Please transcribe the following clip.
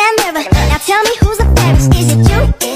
that mirror. Now tell me who's the fairest. Is it you?